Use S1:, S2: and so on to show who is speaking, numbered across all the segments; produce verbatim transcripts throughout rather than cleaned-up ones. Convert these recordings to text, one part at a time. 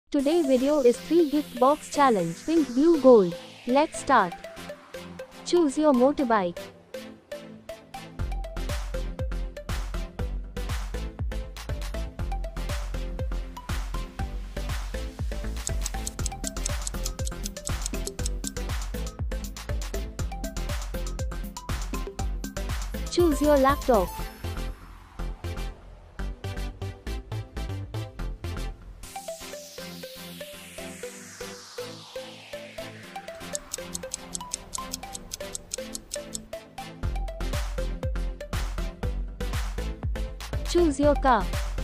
S1: Today video is three gift box challenge, pink, blue, gold. Let's start. Choose your motorbike. Choose your laptop. Choose your car.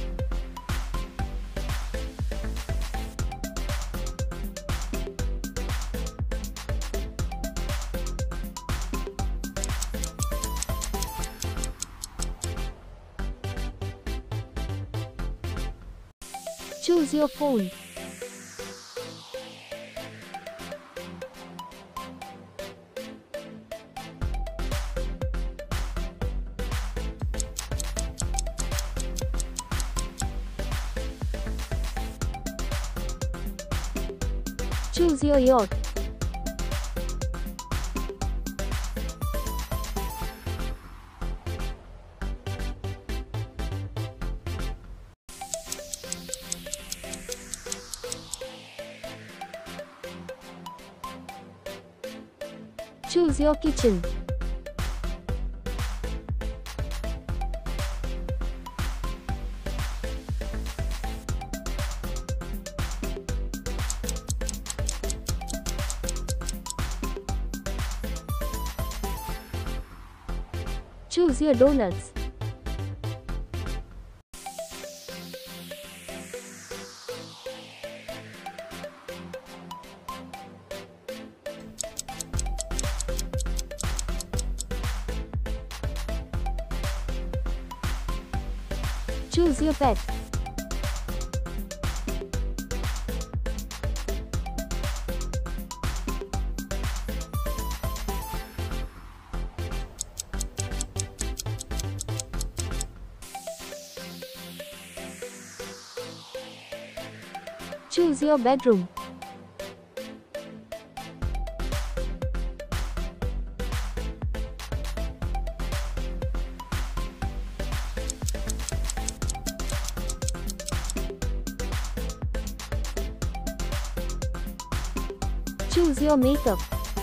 S1: Choose your phone. Choose your yacht. Choose your kitchen. Choose your donuts. Choose your pet. Choose your bedroom. Choose your makeup.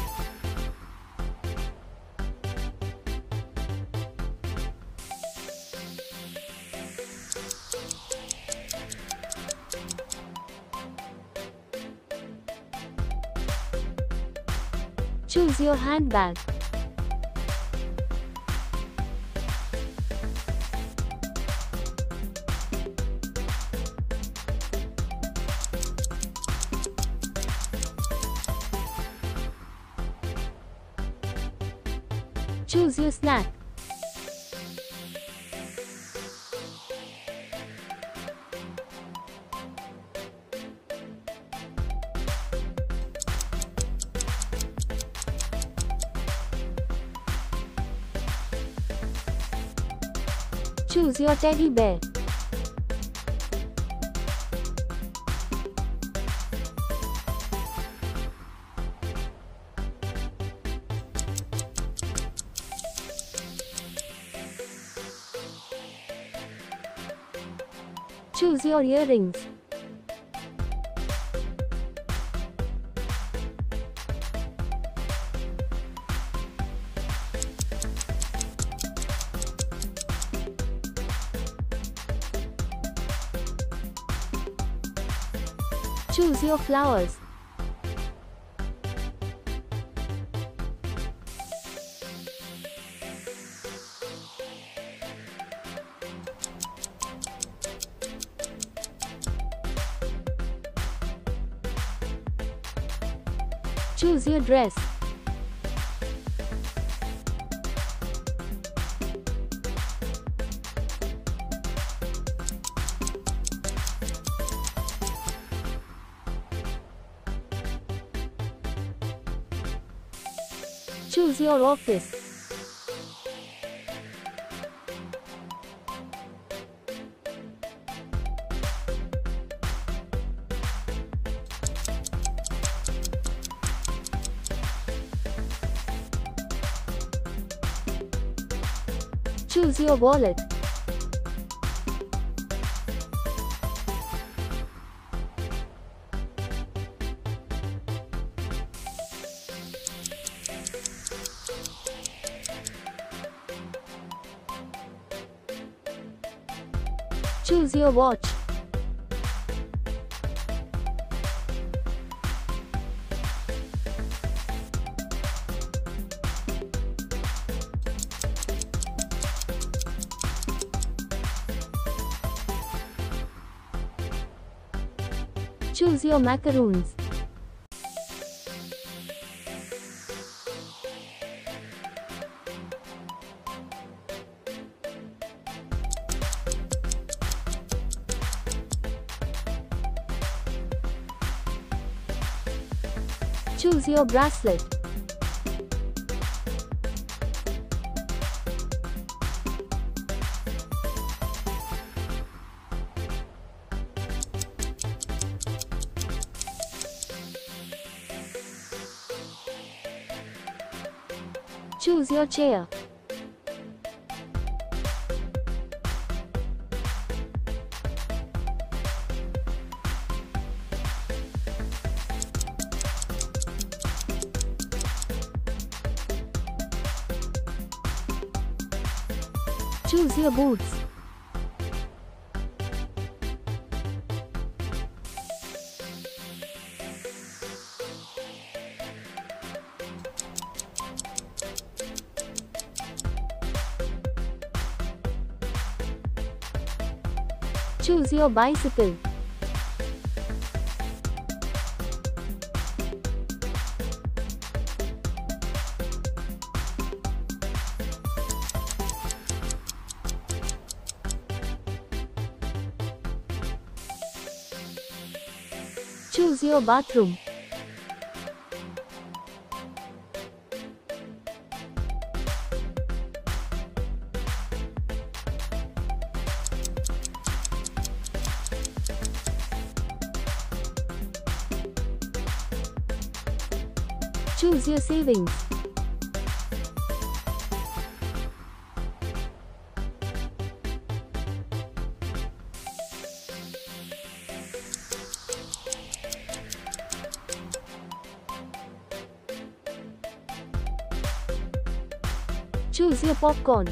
S1: Choose your handbag. Choose your snack. Choose your teddy bear. Choose your earrings. Choose your flowers. Choose your dress. Choose your office. Choose your wallet. Choose your watch. Choose your macaroons. Choose your bracelet. Choose your chair. Choose your boots. Choose your bicycle. Choose your bathroom. Choose your savings. Choose your popcorn.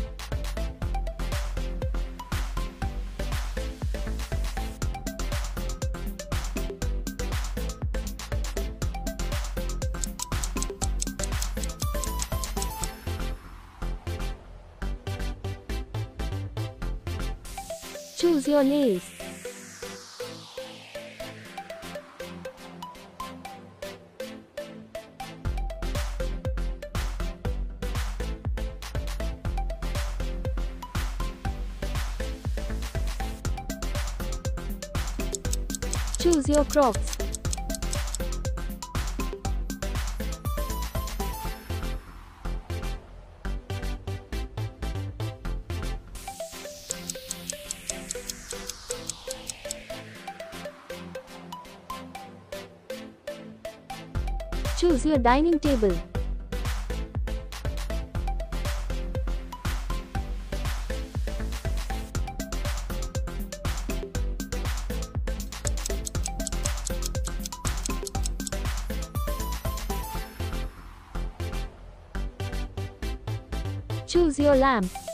S1: Choose your nails. Choose your Crocs. Choose your dining table. Choose your lamp.